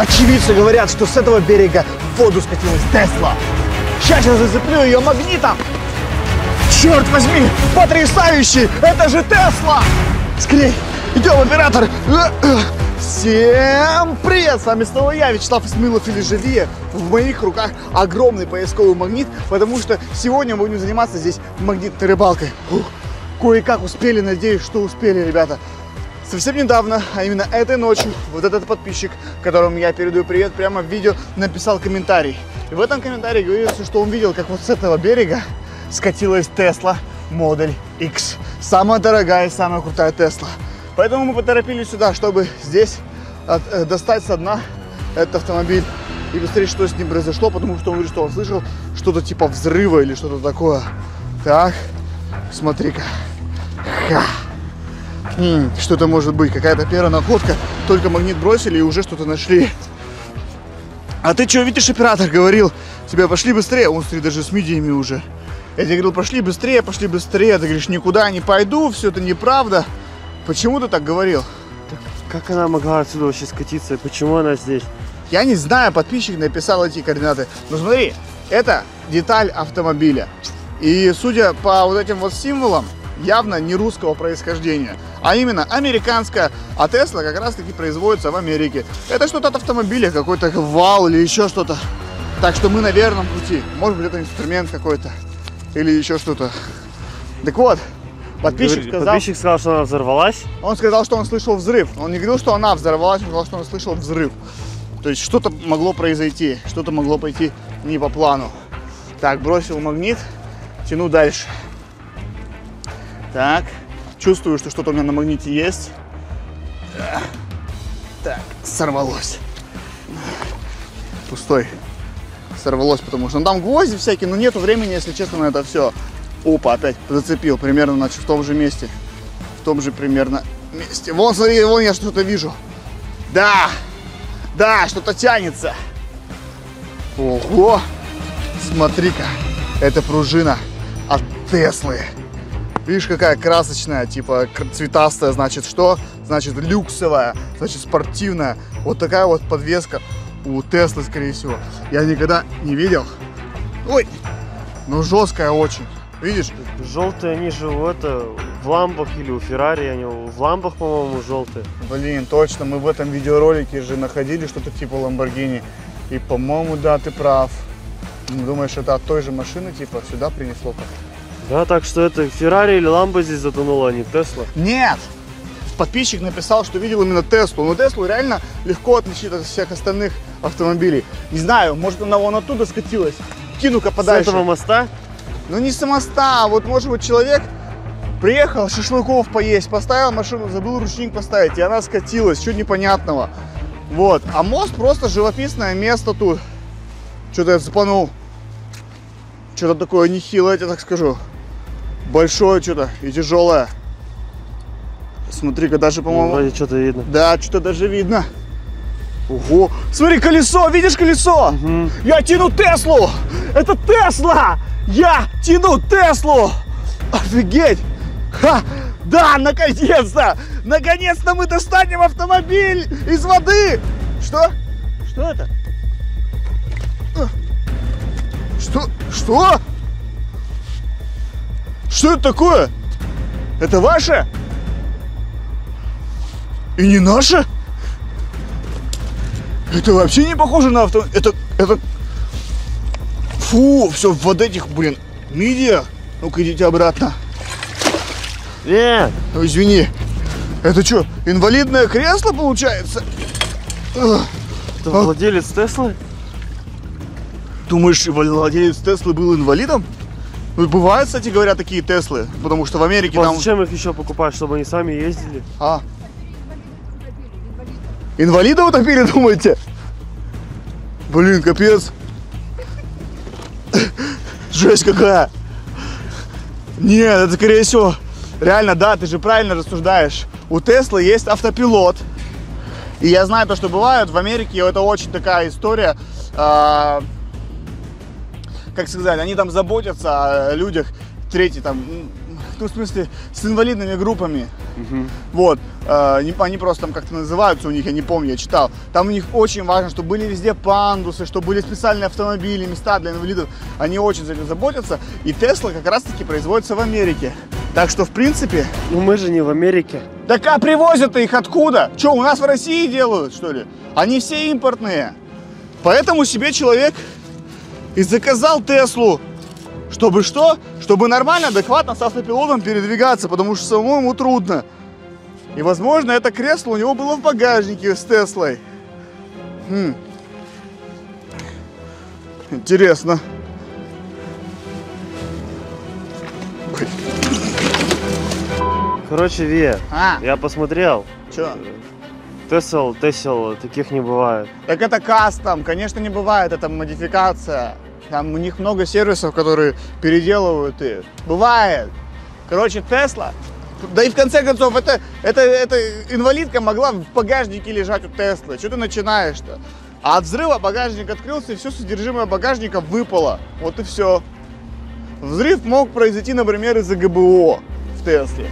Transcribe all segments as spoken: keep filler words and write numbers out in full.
Очевидцы говорят, что с этого берега в воду скатилась Тесла. Сейчас я зацеплю ее магнитом. Черт возьми, потрясающий! Это же Тесла! Скорей, идем, оператор! Всем привет! С вами снова я, Вячеслав Исмаилов или Живее. В моих руках огромный поисковый магнит, потому что сегодня мы будем заниматься здесь магнитной рыбалкой. Кое-как успели, надеюсь, что успели, ребята. Совсем недавно, а именно этой ночью, вот этот подписчик, которому я передаю привет, прямо в видео написал комментарий. И в этом комментарии говорится, что он видел, как вот с этого берега скатилась Tesla Model X. Самая дорогая и самая крутая Tesla. Поэтому мы поторопились сюда, чтобы здесь от, э, достать со дна этот автомобиль и посмотреть, что с ним произошло, потому что он говорит, что он слышал что-то типа взрыва или что-то такое. Так, смотри-ка. Что это может быть? Какая-то первая находка. Только магнит бросили и уже что-то нашли. А ты что, видишь, оператор говорил, тебя пошли быстрее. Он, смотри, даже с мидиями уже. Я тебе говорил, пошли быстрее, пошли быстрее. Ты говоришь, никуда не пойду, все это неправда. Почему ты так говорил? Так как она могла отсюда вообще скатиться? Почему она здесь? Я не знаю, подписчик написал эти координаты. Но смотри, это деталь автомобиля. И судя по вот этим вот символам, явно не русского происхождения, а именно американская, а Tesla как раз таки производится в Америке. Это что-то от автомобиля, какой-то вал или еще что-то. Так что мы на верном пути. Может быть, это инструмент какой-то или еще что-то. Так вот, подписчик сказал, подписчик сказал, что она взорвалась. Он сказал, что он слышал взрыв. Он не говорил, что она взорвалась, он сказал, что он слышал взрыв. То есть что-то могло произойти, что-то могло пойти не по плану. Так, бросил магнит, тяну дальше. Так, чувствую, что что-то у меня на магните есть. Так, сорвалось. Пустой. Сорвалось, потому что ну, там гвозди всякие, но нету времени, если честно, на это все. Опа, опять зацепил, примерно значит, в том же месте. В том же примерно месте. Вон, смотри, вон я что-то вижу. Да, да, что-то тянется. Ого, смотри-ка, это пружина от Теслы. Видишь, какая красочная, типа цветастая, значит что? Значит люксовая, значит спортивная. Вот такая вот подвеска у Теслы, скорее всего. Я никогда не видел. Ой, ну жесткая очень. Видишь? Желтые они же в, это, в ламбах или у Феррари, они в ламбах, по-моему, желтые. Блин, точно, мы в этом видеоролике же находили что-то типа Lamborghini. И, по-моему, да, ты прав. Думаешь, это от той же машины, типа, сюда принесло как-то? Да, так что это Феррари или Ламбо здесь затонула, а не Тесла. Нет! Подписчик написал, что видел именно Теслу. Но Теслу реально легко отличить от всех остальных автомобилей. Не знаю, может она вон оттуда скатилась. Кину-ка подальше. С этого моста? Ну не с моста, а вот может быть человек приехал шашлыков поесть, поставил машину, забыл ручник поставить, и она скатилась, чуть непонятного. Вот, а мост просто живописное место тут. Что-то я цепанул. Что-то такое нехилое, я тебе так скажу. Большое что-то и тяжелое. Смотри-ка, даже, по-моему... Вроде что-то видно. Да, что-то даже видно. Ого! Смотри, колесо! Видишь колесо? Угу. Я тяну Теслу! Это Тесла! Я тяну Теслу! Офигеть! Ха! Да, наконец-то! Наконец-то мы достанем автомобиль из воды! Что? Что это? Что? Что? Что это такое? Это ваше? И не наше? Это вообще не похоже на авто... Это... Это... Фу, все в вот этих, блин, мидиях. Ну-ка, идите обратно. Нет. Ну, извини. Это что, инвалидное кресло получается? Это а... владелец Теслы? Думаешь, владелец Теслы был инвалидом? Ну, бывают, кстати говоря, такие Теслы, потому что в Америке а там... Зачем их еще покупать, чтобы они сами ездили? А? Инвалида утопили, думаете? Блин, капец. Жесть какая. Нет, это скорее всего... Реально, да, ты же правильно рассуждаешь. У Теслы есть автопилот. И я знаю то, что бывает в Америке, это очень такая история... Э как сказать, они там заботятся о людях, третий там, ну, в смысле, с инвалидными группами. Угу. Вот, э, они, они просто там как-то называются у них, я не помню, я читал. Там у них очень важно, чтобы были везде пандусы, чтобы были специальные автомобили, места для инвалидов. Они очень за это заботятся. И Тесла как раз-таки производится в Америке. Так что, в принципе... Ну мы же не в Америке. Так а привозят-то их откуда? Что, у нас в России делают, что ли? Они все импортные. Поэтому себе человек и заказал Теслу. Чтобы что? Чтобы нормально, адекватно с автопилотом передвигаться, потому что самому ему трудно. И, возможно, это кресло у него было в багажнике с Теслой. Хм. Интересно. Ой. Короче, Ве, А, я посмотрел. что? Тесл, Тесл, таких не бывает. Так это кастом, конечно, не бывает, это модификация. Там у них много сервисов, которые переделывают их. Бывает. Короче, Тесла. Да и в конце концов, это, это, это инвалидка могла в багажнике лежать у Теслы. Что ты начинаешь-то? А от взрыва багажник открылся, и все содержимое багажника выпало. Вот и все. Взрыв мог произойти, например, из-за ГБО в Тесле.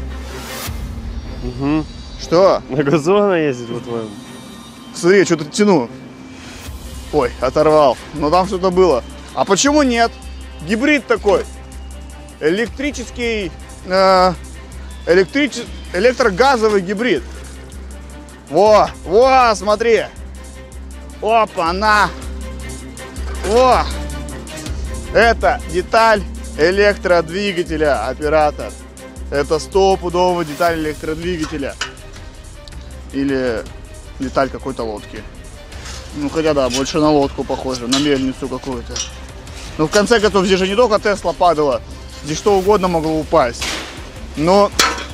Угу. Что? На газу она ездит, по-твоему? Смотри, что-то тяну. Ой, оторвал. Но там что-то было. А почему нет? Гибрид такой. Электрический, э, электрич, электрогазовый гибрид. Во, во, смотри. Опа, на. Во. Это деталь электродвигателя, оператор. Это стопудово деталь электродвигателя. Или деталь какой-то лодки. Ну, хотя да, больше на лодку похоже, на мельницу какую-то. Ну, в конце концов, здесь же не только Тесла падала, здесь что угодно могло упасть. Но,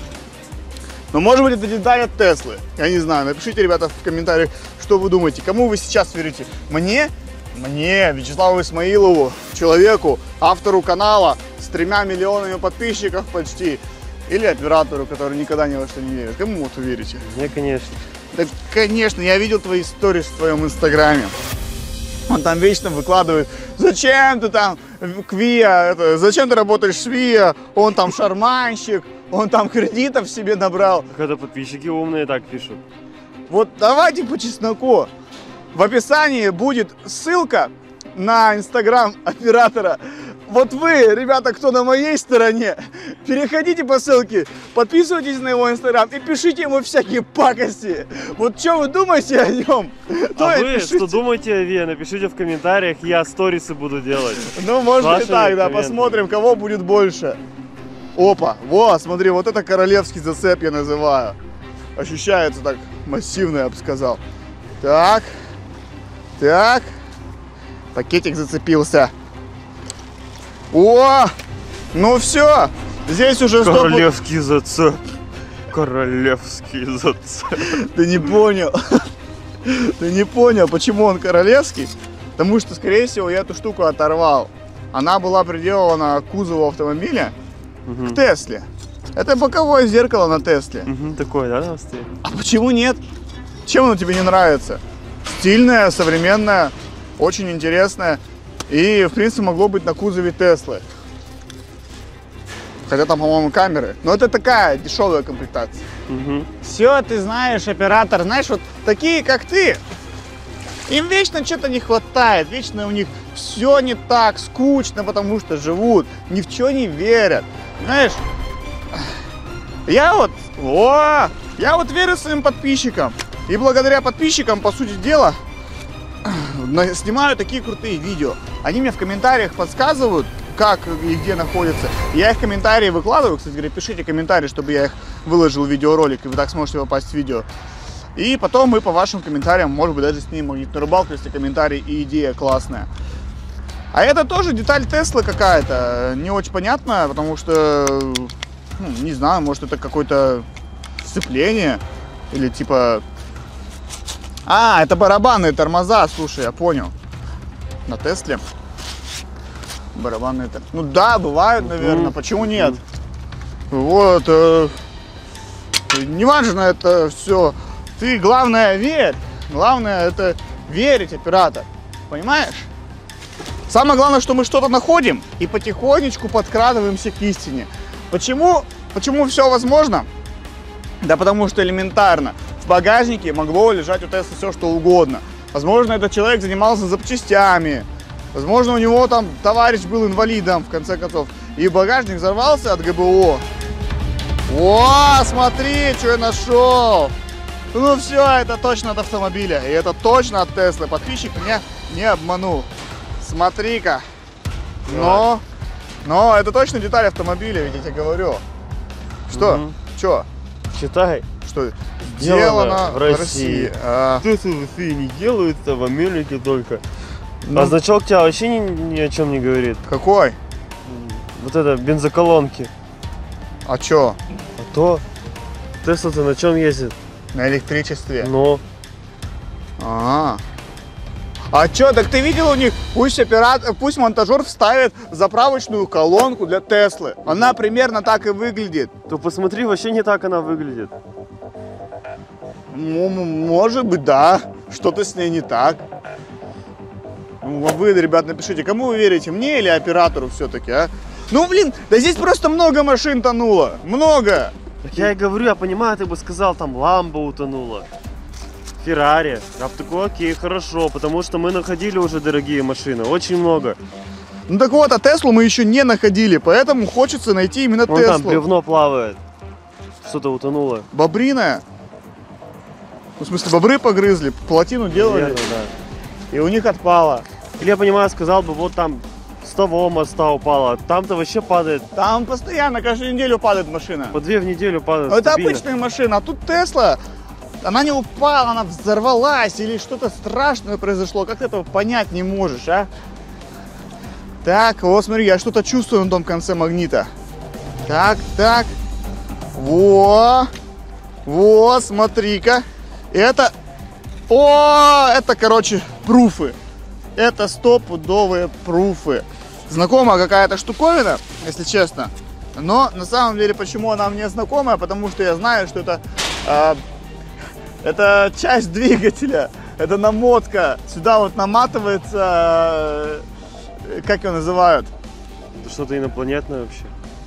но может быть, это деталь от Теслы. Я не знаю, напишите, ребята, в комментариях, что вы думаете. Кому вы сейчас верите? Мне? Мне, Вячеславу Исмаилову, человеку, автору канала с тремя миллионами подписчиков почти. Или оператору, который никогда ни во что не верит. Кому вот вы верите? Мне, конечно. Да, конечно, я видел твои истории в твоем инстаграме. Он там вечно выкладывает, зачем ты там Квиа, это, зачем ты работаешь с Виа, он там шарманщик, он там кредитов себе набрал. Когда подписчики умные так пишут. Вот давайте по чесноку. В описании будет ссылка на инстаграм оператора. Вот вы, ребята, кто на моей стороне, переходите по ссылке, подписывайтесь на его инстаграм и пишите ему всякие пакости. Вот что вы думаете о нем? А вы что думаете о Ве? Напишите в комментариях, я сторисы буду делать. Ну, может быть так, да, посмотрим, кого будет больше. Опа, вот, смотри, вот это королевский зацеп я называю. Ощущается так массивно, я бы сказал. Так, так, пакетик зацепился. О, ну все, здесь уже сто... Королевский зацеп. Королевский зацеп. Ты не понял. Ты не понял, почему он королевский? Потому что, скорее всего, я эту штуку оторвал. Она была приделана к кузову автомобиля, угу, к Тесле. Это боковое зеркало на Тесле. Угу, такое, да, на стоит? А почему нет? Чем оно тебе не нравится? Стильное, современное, очень интересное. И, в принципе, могло быть на кузове Теслы. Хотя там, по-моему, камеры. Но это такая дешевая комплектация. Угу. Все, ты знаешь, оператор. Знаешь, вот такие, как ты, им вечно что-то не хватает. Вечно у них все не так, скучно, потому что живут, ни в что не верят. Знаешь, я вот, о, я вот верю своим подписчикам. И благодаря подписчикам, по сути дела, снимаю такие крутые видео. Они мне в комментариях подсказывают, как и где находятся. Я их комментарии выкладываю. Кстати говоря, пишите комментарии, чтобы я их выложил в видеоролик, и вы так сможете попасть в видео. И потом мы по вашим комментариям, может быть, даже снимем магнитную рыбалку, если комментарий и идея классная. А это тоже деталь Теслы какая-то. Не очень понятно, потому что, ну, не знаю, может, это какое-то сцепление или типа... А, это барабанные тормоза, слушай, я понял. На Тесле. Барабанные тормоза. Ну да, бывают, наверное, почему нет? Вот. Э, не важно это все. Ты, главное, верь. Главное, это верить, оператор. Понимаешь? Самое главное, что мы что-то находим и потихонечку подкрадываемся к истине. Почему Почему все возможно? Да потому что элементарно. В багажнике могло лежать у Теслы все, что угодно. Возможно, этот человек занимался запчастями. Возможно, у него там товарищ был инвалидом, в конце концов. И багажник взорвался от ГБО. О, смотри, что я нашел. Ну все, это точно от автомобиля. И это точно от Теслы. Подписчик меня не обманул. Смотри-ка. Но, но это точно деталь автомобиля, ведь я тебе говорю. Что? Угу. Что? Читай. Что? Сделано в России. России. А... Теслы в России не делаются, в Америке только. Ну... А значок тебя вообще ни, ни о чем не говорит. Какой? Вот это бензоколонки. А чё? А то Тесла-то на чем ездит? На электричестве. Но. А, -а, а. А чё, так ты видел у них? Пусть оператор, пусть монтажер вставит заправочную колонку для Теслы. Она примерно так и выглядит. То посмотри, вообще не так она выглядит. Может быть, да. Что-то с ней не так. Ну, вы, ребят, напишите, кому вы верите, мне или оператору все-таки, а? Ну, блин, да здесь просто много машин тонуло. Много. Так я и говорю, я понимаю, ты бы сказал, там Ламбо утонула, Феррари. Я бы такой, окей, хорошо, потому что мы находили уже дорогие машины, очень много. Ну так вот, а Теслу мы еще не находили, поэтому хочется найти именно Вон Теслу. Там бревно плавает, что-то утонуло. Бобриная? Ну, в смысле, бобры погрызли, плотину делали, Верно, да. И у них отпало. Или я понимаю, сказал бы, вот там с того моста упала, там-то вообще падает. Там постоянно, каждую неделю падает машина. По две в неделю падает. Это стабильно. обычная машина, а тут Тесла, она не упала, она взорвалась или что-то страшное произошло. Как ты этого понять не можешь, а? Так, вот смотри, я что-то чувствую на том конце магнита. Так, так. Во, вот, смотри-ка. Это, о, это, короче, пруфы. Это стопудовые пруфы. Знакомая какая-то штуковина, если честно. Но на самом деле, почему она мне знакомая? Потому что я знаю, что это, э, это часть двигателя. Это намотка. Сюда вот наматывается, э, как его называют? Это что-то инопланетное вообще.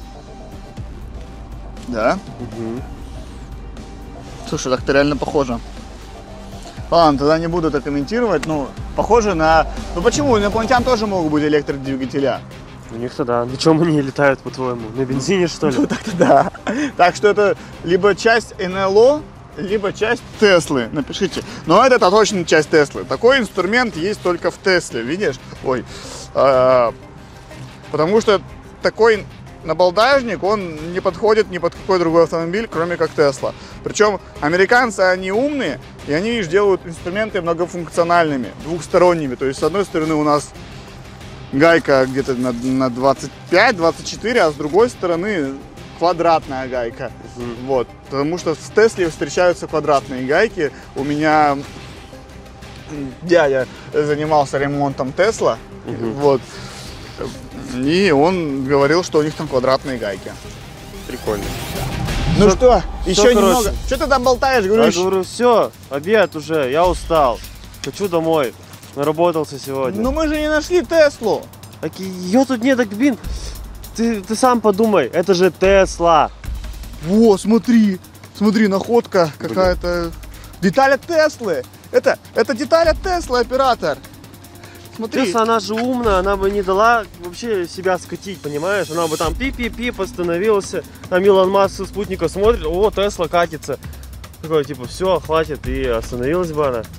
Да? Угу. Слушай, так-то реально похоже. Ладно, тогда не буду это комментировать. Ну, похоже на... Ну почему? У инопланетян тоже могут быть электродвигателя. У них-то да. На чем они летают, по-твоему? На бензине, что ли? Ну так-то да. Так что это либо часть эн эл о, либо часть Теслы. Напишите. Но это точно часть Теслы. Такой инструмент есть только в Тесле. Видишь? Ой. А, потому что такой набалдажник, он не подходит ни под какой другой автомобиль, кроме как Тесла. Причем американцы, они умные, и они, видишь, делают инструменты многофункциональными, двухсторонними. То есть, с одной стороны, у нас гайка где-то на, на двадцать пять — двадцать четыре, а с другой стороны квадратная гайка. Угу. Вот. Потому что в Тесле встречаются квадратные гайки. У меня дядя занимался ремонтом Тесла. Угу. Вот. И он говорил, что у них там квадратные гайки. Прикольно. Ну что, что еще короче, немного. Что ты там болтаешь, говоришь? Я говорю, все, обед уже, я устал. Хочу домой. Наработался сегодня. Но мы же не нашли Теслу. Так ее тут нет, так, блин, ты, ты сам подумай, это же Тесла. Во, смотри, смотри, находка какая-то. Деталь от Теслы. Это, это деталь от Теслы, оператор. Смотри. Тесла, она же умная, она бы не дала вообще себя скатить, понимаешь? Она бы там пип-пип-пип остановился, там Илон Маск со спутника смотрит, о, Тесла катится. Такой, типа, все, хватит, и остановилась бы она.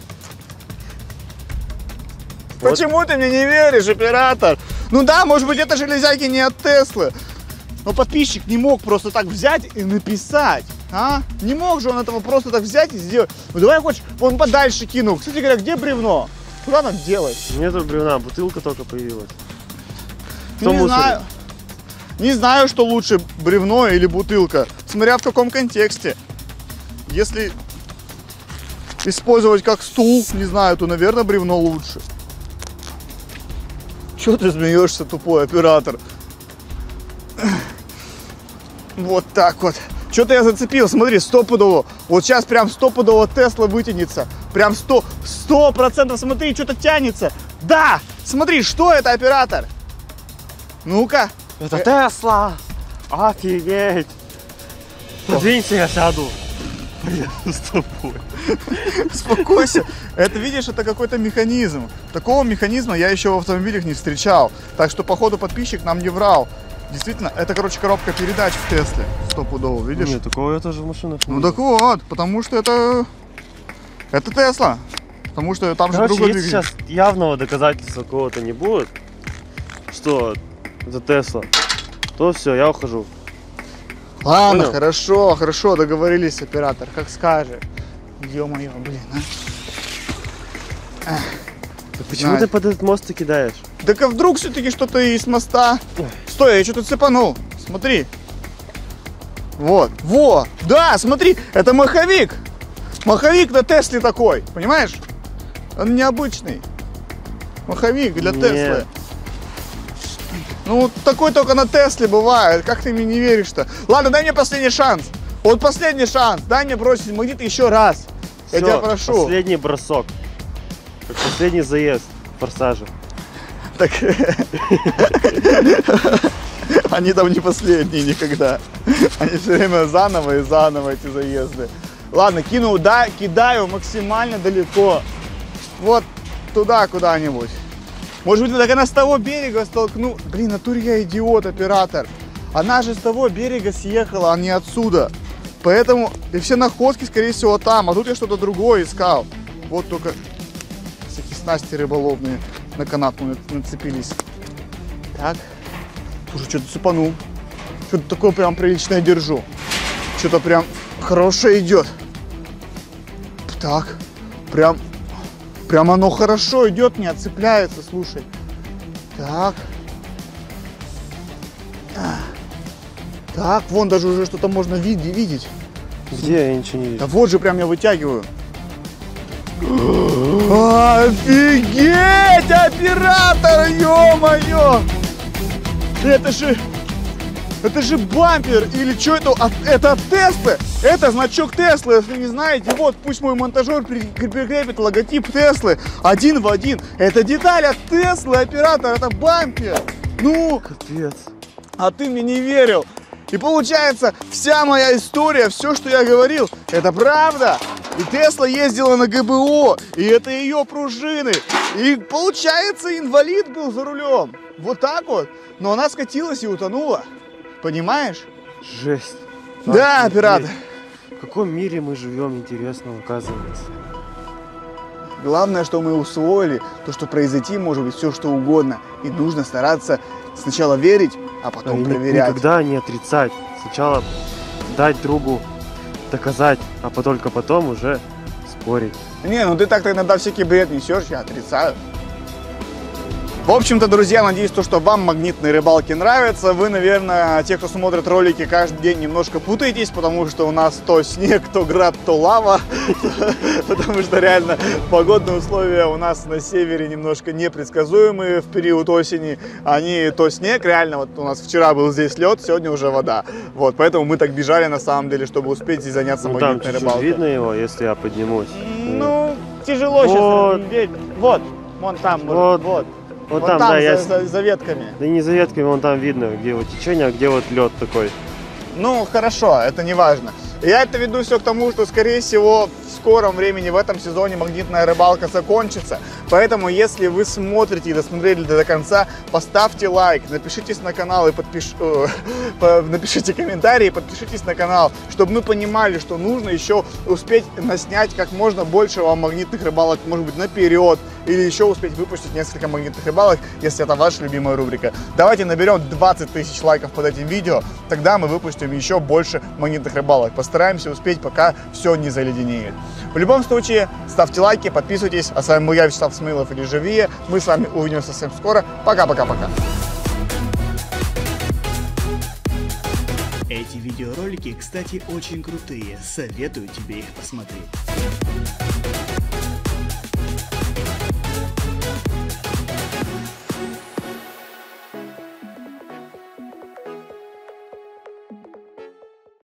Почему вот. Ты мне не веришь, оператор? Ну да, может быть, это железяки не от Теслы. Но подписчик не мог просто так взять и написать. А? Не мог же он этого просто так взять и сделать. Ну давай хочешь, он подальше кинул. Кстати говоря, где бревно? Куда нам делать? Нету бревна, бутылка только появилась. Ну, не знаю. Не знаю, что лучше, бревно или бутылка. Смотря в каком контексте. Если использовать как стул, не знаю, то, наверное, бревно лучше. Чего ты смеешься, тупой оператор? Вот так вот. Что-то я зацепил, смотри, стопудово. Вот сейчас прям стопудово Тесла вытянется. Прям сто, сто процентов, смотри, что-то тянется. Да, смотри, что это, оператор? Ну-ка. Это Тесла. Офигеть. Подвинься, я сяду. Поеду с тобой. Успокойся. Это, видишь, это какой-то механизм. Такого механизма я еще в автомобилях не встречал. Так что, походу, подписчик нам не врал. Действительно, это, короче, коробка передач в Тесле. Стопудово, видишь? Нет, такого я тоже в машинах не Ну видел. так вот, потому что это... Это Тесла. Потому что там Короче, же другой если двигатель. сейчас явного доказательства какого-то не будет, что это Тесла, то все, я ухожу. Ладно, Понял? хорошо, хорошо, договорились, оператор, как скажешь. Ё-моё, блин, а. Так почему Знаю. ты под этот мост ты кидаешь? Так а вдруг все-таки что-то из моста? Стой, я что-то цепанул. Смотри. Вот, во, да, смотри, это маховик. Маховик на Тесле такой, понимаешь? Он необычный. Маховик для Нет. Теслы. Ну, вот такой только на Тесле бывает. Как ты мне не веришь-то? Ладно, дай мне последний шанс. Вот последний шанс. Дай мне бросить магнит еще раз. Я Всё, тебя прошу. Последний бросок. Как последний заезд в форсаже. Так... Они там не последние никогда. Они все время заново и заново эти заезды. Ладно, кину, да, кидаю максимально далеко. Вот туда куда-нибудь. Может быть, так она с того берега столкну. Блин, натуре я идиот, оператор. Она же с того берега съехала, а не отсюда. Поэтому и все находки, скорее всего, там. А тут я что-то другое искал. Вот только всякие снасти рыболовные на канатку нацепились. Так. Слушай, что-то цепанул. Что-то такое прям приличное держу. Что-то прям хорошее идет. Так. Прям... Прям оно хорошо идет, не отцепляется, слушай. Так. Так, вон даже уже что-то можно видеть. видеть. Где? Я ничего не Да вижу. вот же прям я вытягиваю. Офигеть, оператор, ё-моё! Это же... Это же бампер! Или что это? А, это от Теслы! Это значок Теслы, если не знаете. Вот, пусть мой монтажер прикрепит логотип Теслы один в один. Это деталь от Теслы, оператор, это бампер! Ну, Капец. а ты мне не верил. И получается, вся моя история, все, что я говорил, это правда. И Тесла ездила на ГБО, и это ее пружины. И получается, инвалид был за рулем. Вот так вот. Но она скатилась и утонула. Понимаешь? Жесть. Да, Офигеть. оператор. В каком мире мы живем, интересно, оказывается. Главное, что мы усвоили, то, что произойти может быть все, что угодно. И нужно стараться сначала верить, а потом И ни- проверять. Никогда не отрицать. Сначала дать другу доказать, а по- только потом уже спорить. Не, ну ты так-то иногда всякий бред несешь, я отрицаю. В общем-то, друзья, надеюсь, то, что вам магнитные рыбалки нравятся. Вы, наверное, те, кто смотрит ролики каждый день, немножко путаетесь, потому что у нас то снег, то град, то лава. Потому что реально погодные условия у нас на севере немножко непредсказуемые в период осени. Они то снег, реально, вот у нас вчера был здесь лед, сегодня уже вода. Вот, поэтому мы так бежали на самом деле, чтобы успеть здесь заняться Ну там магнитной чуть-чуть рыбалкой. видно его, если я поднимусь. Ну, тяжело Вот. сейчас. Вот, вон там, Вот. вот. Вот Вон там, там, да, за, я... за- за ветками. Да не за ветками, вон там видно, где вот течение, а где вот лед такой. Ну, хорошо, это не важно. Я это веду все к тому, что, скорее всего, в скором времени, в этом сезоне магнитная рыбалка закончится. Поэтому, если вы смотрите и досмотрели до конца, поставьте лайк, напишитесь на канал и подпиш... э, по- напишите комментарий и подпишитесь на канал, чтобы мы понимали, что нужно еще успеть наснять как можно больше вам магнитных рыбалок, может быть, наперед, или еще успеть выпустить несколько магнитных рыбалок, если это ваша любимая рубрика. Давайте наберем двадцать тысяч лайков под этим видео, тогда мы выпустим еще больше магнитных рыбалок. Постараемся успеть, пока все не заледенеет. В любом случае, ставьте лайки, подписывайтесь. А с вами был я, Вячеслав Смаилов, или Живее. Мы с вами увидимся совсем скоро. Пока-пока-пока. Эти видеоролики, кстати, очень крутые. Советую тебе их посмотреть.